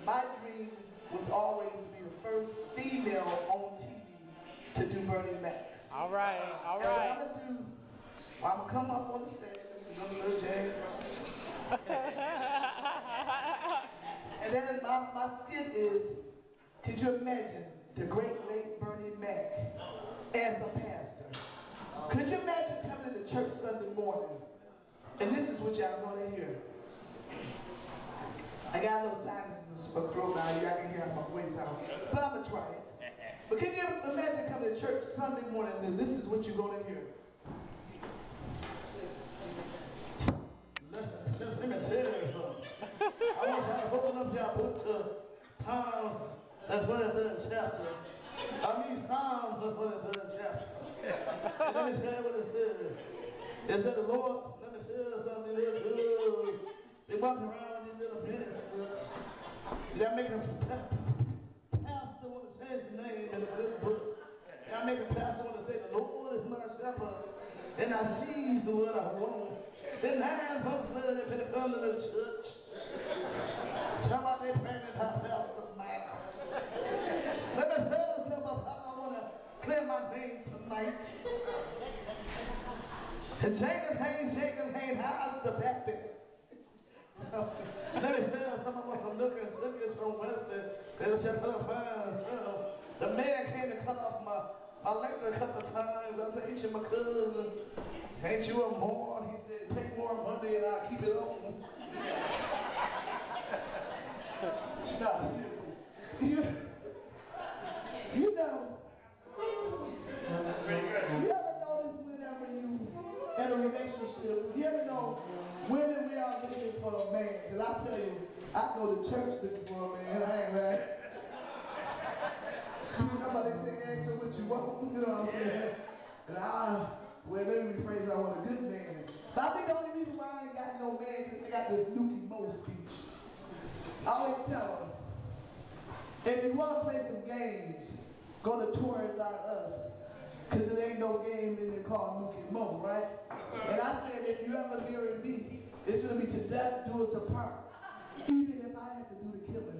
my dream was always to be the first female on TV to do Bernie Mac. All right, all right. I'm gonna come up on the stage and do a little jazz. And then my skit is, could you imagine the great late Bernie Mac as a pastor? Could you imagine coming to church Sunday morning? And this is what y'all gonna hear. I got a little sinus in the throat now, y'all can hear my voice out. But I'm gonna try it. But can you imagine coming to church Sunday morning and this is what you're gonna hear? Let me tell you something. I want y'all to open up your book to Psalms, that's 23rd chapter. I mean Psalms, that's 23rd chapter. And let me tell you what it says. It said the Lord, let me tell you something real good. They walk around with these little ministers. They're making a pastor want to say his name in this book. They're making a pastor want to say the Lord is my shepherd. And I seize the word I want. Then hands up there, they've been come to the church. Somebody praying in her pastor's mouth. Let me tell you something about I want to clear my name tonight. And Jacob Haynes, how's the Baptist? Let me tell you something about some looking from Western. They'll just the man came to cut off my leg a couple of times. I said, ain't you my cousin? Ain't you a Moore? He said, take more money and I'll keep it on. You know, you ever notice whenever you in a relationship, you ever know women we are looking for a man? Because I tell you, I go to church looking for a man, I ain't right. Somebody say, ask her what you want, you know what I'm saying? And well, let me rephrase, I want a good man. But I think the only reason why I ain't got no man is because I got this NOOKIE MOORE speech. I always tell them, if you want to play some games, go to Tours.us. Because there ain't no game in it called NOOKIE MOORE, right? And I said, if you ever hear me, it's going to be to death, do us apart. Even if I have to do the killing.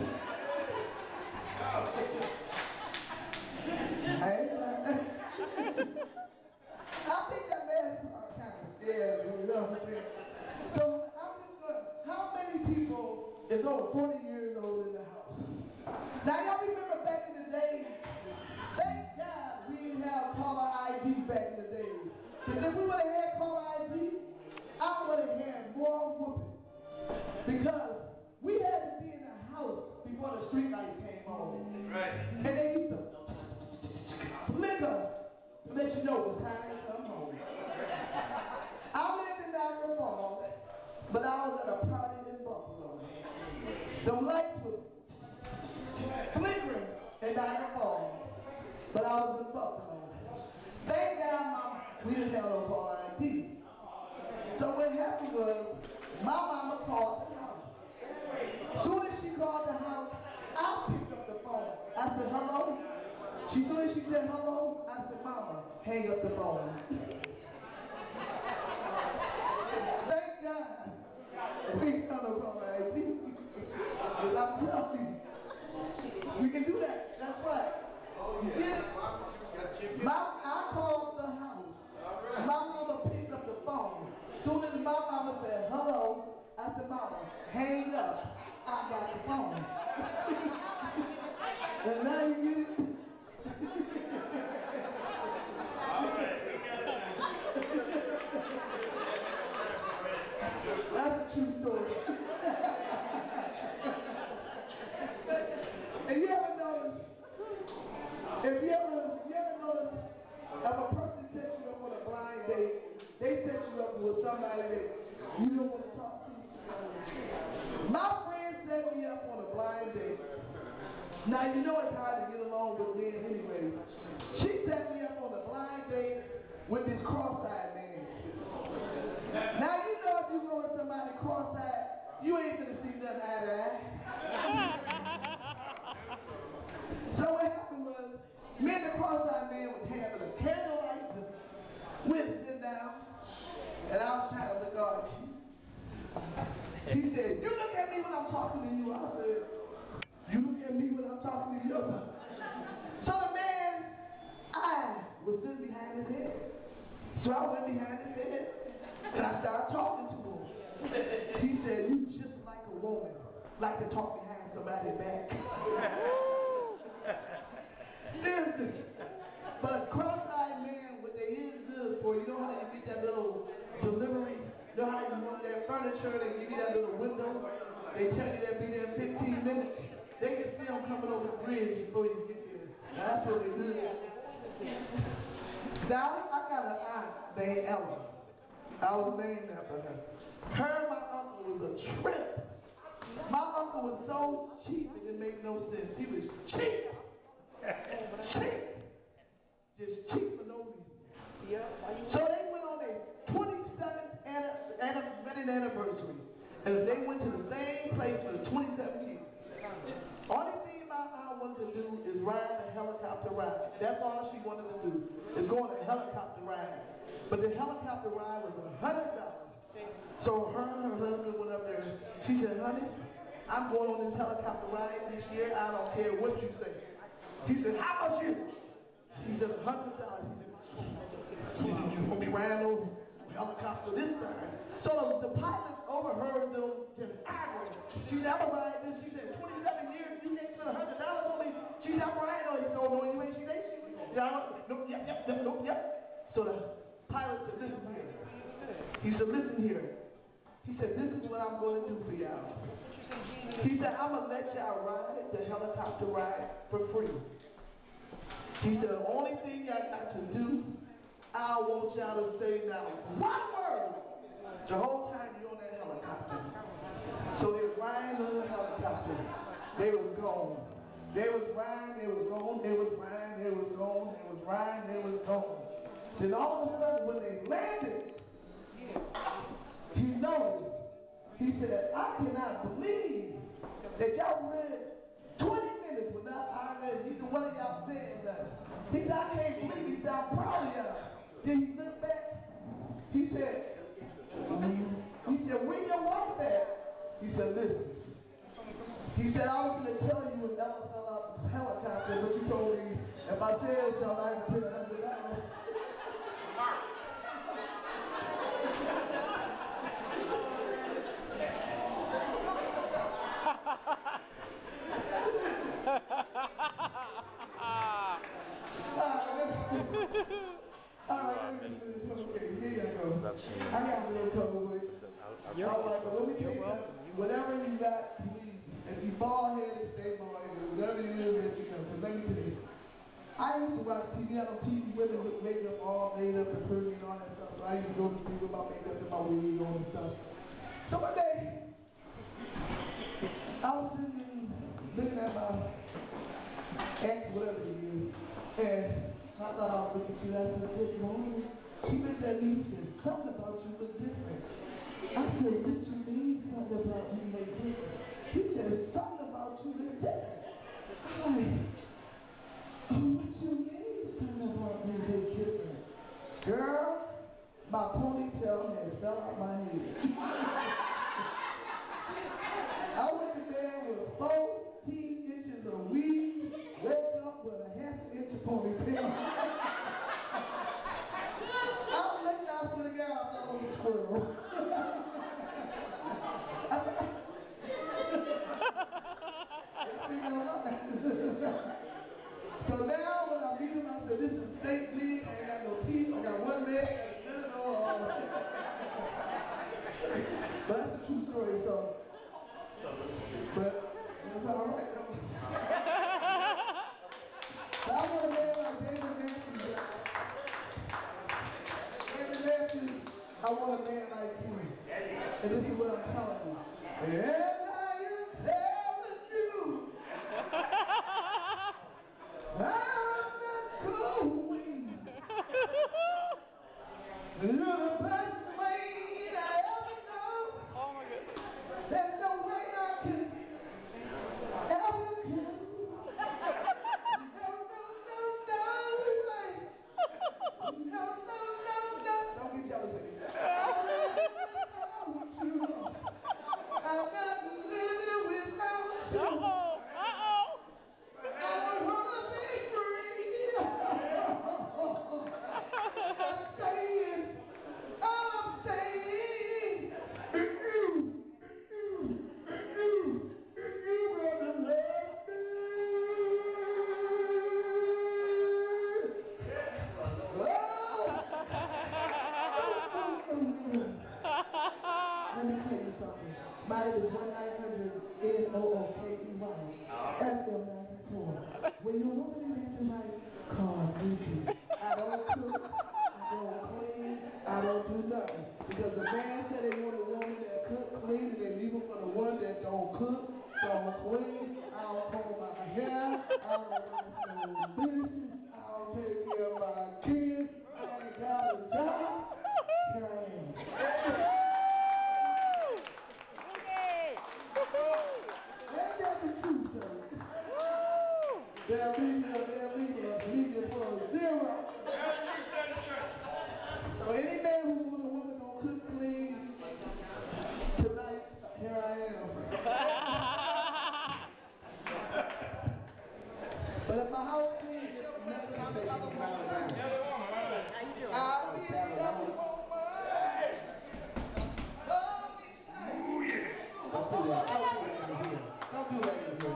I think that man's kind of scared, you know what I'm saying? So I'm just going, how many people is over 40 years old in the house? Now y'all remember back in the day, thank God we didn't have caller ID back in the day. Because if we would have had caller ID, I would have had more whooping. Because we had to be in the house before the street lights came on. Right. And they used to flicker to let you know it's time to come home. I lived in Niagara Falls, but I was at a party in Buffalo. The lights were flickering in Niagara Falls, but I was in Buffalo. Thank God we didn't have no caller ID. So what happened was, my mama called the house. As soon as she called the house, I picked up the phone. I said, hello? As soon as she said hello, I said, mama, hang up the phone. Thank God. We ain't got no caller ID. Because I'm telling you, we can do that. That's right. I called the house. My mama picked up the phone. As soon as my mama said hello, I said, mama, hang up. I got the phone. And now you get it. That's a true story. And you ever notice, if you ever notice, if a person sets you up on a blind date, they set you up with somebody that you don't want to talk to. My friend set me up on a blind date. Now you know it's hard to get along with men anyway. She set me up on a blind date with this cross-eyed man. Now you know if you go with somebody cross-eyed, you ain't gonna see nothing eye to eye. So what happened was, me and the cross-eyed man was having a candlelight, we're sitting down, and I was trying to look at you. He said, you look at me when I'm talking to you. I said, like to talk behind somebody's back. Seriously. But cross-eyed men, what they is good for, you know how you get that little delivery? You know how you want that furniture, they give you that little window? They tell you they'll be there in 15 minutes. They can see them coming over the bridge before you get there. That's what they do. Now, I got an aunt named Ella. I was named after her. Her and my uncle was a trip. My uncle was so cheap it didn't make no sense. He was cheap. Cheap. Just cheap for no reason. So they went on their 27th wedding anniversary. And they went to the same place for the 27 years. Only thing my aunt wanted to do is ride a helicopter ride. That's all she wanted to do, is go on a helicopter ride. But the helicopter ride was $100. So her and her husband went up there. She said, honey, I'm going on this helicopter ride this year. I don't care what you say. He said, how much is it? She said, $100. He said, you're going to be riding over helicopter this time. So the pilot overheard them just arguing. She said, I'm going to ride this. She said, 27 years, you can't spend $100 on me. She said, I'm riding on you. He said, oh, no, you ain't. She said, nope, yep. So the pilot said, listen here. He said, listen here. He said, this is what I'm going to do for y'all. He said, I'm going to let y'all ride the helicopter ride for free. He said, the only thing y'all got to do, I want y'all to say now one word the whole time you're on that helicopter. So they was riding on the helicopter. They was gone. They was riding, they was gone, they was riding, they was gone, they was riding, they was gone. Then all of a sudden when they landed, he noticed. He said, I cannot believe that y'all read 20 minutes without I read either one of y'all saying that. He said, I can't believe it. He said, I'm proud of y'all. Then he looked back. He said, where your wife at? He said, listen. He said, I was going to tell you when Ella fell out of the helicopter, but you told me if I said so, I could put $100. Alright, okay, here you go. I got a little trouble with it. Alright, but let me tell you something. Whatever you got, please. If you bald headed, stay bald headed. Whatever you do, let you know. Because let me tell you. I used to watch TV. I know TV women with makeup all made up and pretty and all that stuff. So I used to go to see with my makeup and my wig on and stuff. So one day, I was sitting looking at my ex, whatever it is, and I thought I was looking at you. I said, good morning. She looked at me and said, something about you look different. I said, what you mean something about you look different? He said, something about you look different. I'm like, oh, what you mean something about me look different? Girl, my ponytail had fell out my head. I went to bed with 14 inches of weed, woke up with a half an inch of ponytail. I was looking out for the guy, I thought it was a squirrel. So now when I meet him, I said, this is fake me, I ain't got no teeth, I got one leg, I got no But that's a true story, so. But it's all right. But I want a man like David Matthews. David Matthews, I want a man like you. And this is what I'm telling you. And I am telling you, I'm not going. You're the best man I ever know. Oh my God. There's no way I can ever do. No. Don't get jealous of me. I love you. I love you. tonight is 1-900-NOOKIE FM94. When you're woman in tonight, call NOOKIE. I don't cook, I don't clean, I don't do nothing. Because the man said they want a woman that cook, clean, and they leave them for the one that don't cook, don't clean, I don't comb my hair, I don't run no business, I don't take care of my kids, I ain't got a job. Here I am. Ain't that the truth, though? They'll leave it for a zero. So any man who wants a woman gonna cook clean tonight, here I am. But if my house clean, it's never gonna make me smile down. I'll be another woman. Oh yeah. Don't do that. Don't do that in here.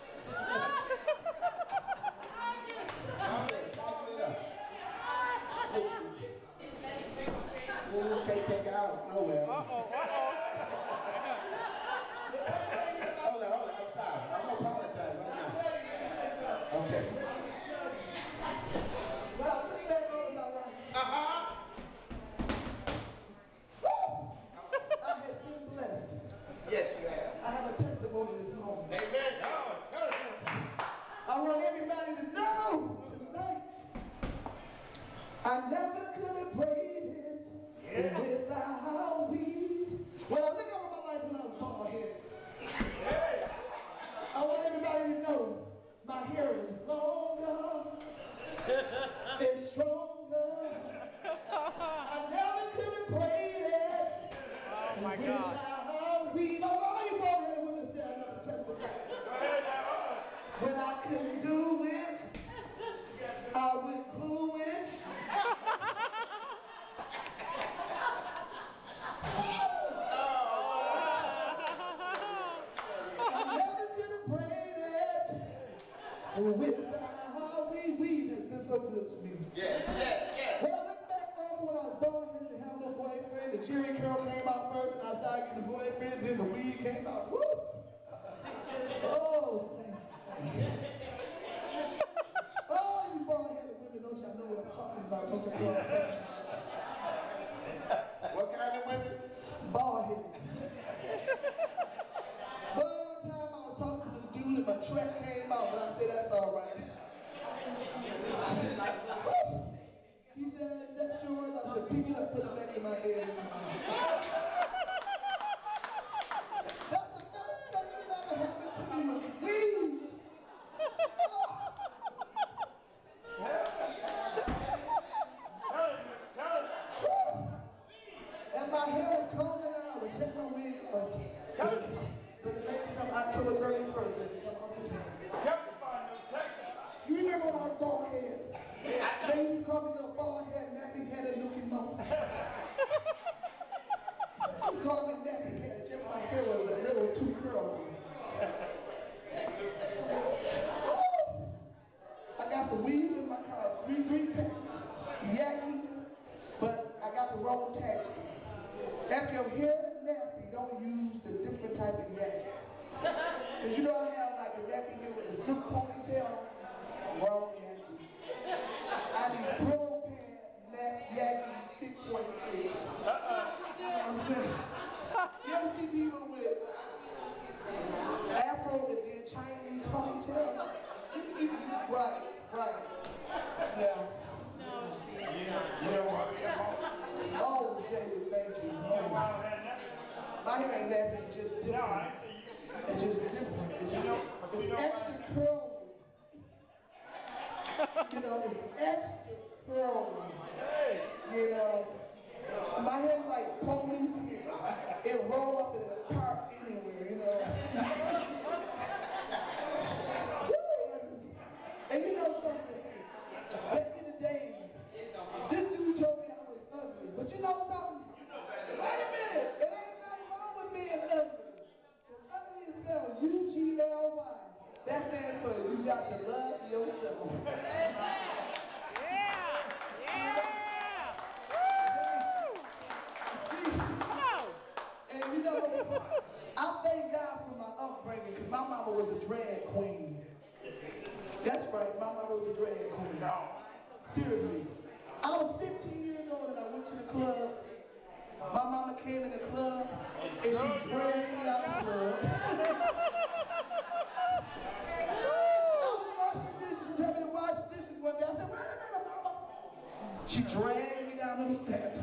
You can't take her out nowhere. Hold on. I'm sorry. I'm gonna apologize right now. Okay. Well, this man goes all right. I have been blessed. Yes, you have. I have a testimony this morning. Amen. I want everybody to know tonight, I never could have prayed it without weed. When I look over my life when I was bald headed, I want everybody to know my hair is longer, it's stronger. I never could have prayed it. Oh my God. We know all you bald headed women say another testimony. When I couldn't do it, I would glue it. I never could have prayed it without how we has been so good to me. Yes. When I look back over when I was born, I didn't have no boyfriend. The Jerry curl came out first, and I started getting a boyfriend. Then the weed came out. Woo! Oh, you bald-headed women, don't y'all know what I'm talking about? What kind of women? Bald-headed. One time I was talking to this dude and my track came out, but I said, that's all right. He said, is that yours? I said, pick it up, put it back in my head. That's the best thing that ever happened to me was weed. And my hair was combing out. I would take my wig off. But the next time October 31st, you remember when I was bald head? They used to call me the bald head, nappy headed NOOKIE Moorre. They called me nappy headed, just my hair was a little too curly. I got the weed in my car, three packs, yakking, but I got the wrong tag. If your hair is nasty, don't use the different type of yak. Because you know I have like a yappy here with the silk ponytail. Wrong yappy. I need pro pad yappy 6.6. You know what I'm saying? You ever see people with afro and then Chinese ponytail? Right. Yeah. Oh, Jay, thank you. My hair ain't nappy, it's just different. It's just different. It's extra curly. You know, it's extra curly. You know, my hair's like pony. It'll roll up in the park anywhere, you know. And you know something? Back in the day, this dude told me I was ugly. But you know something? Wait a minute. It ain't nothing wrong with being ugly. Ugly is spelled U-G-L-Y. That stands for you got to love yourself. Woo! And you know, I right. My mama was a drag queen. No. Seriously. I was 15 years old and I went to the club. My mama came in the club and she dragged me out the club. I was washing dishes, telling me to wash dishes one day. I said, wait a minute, mama. She dragged me down the steps.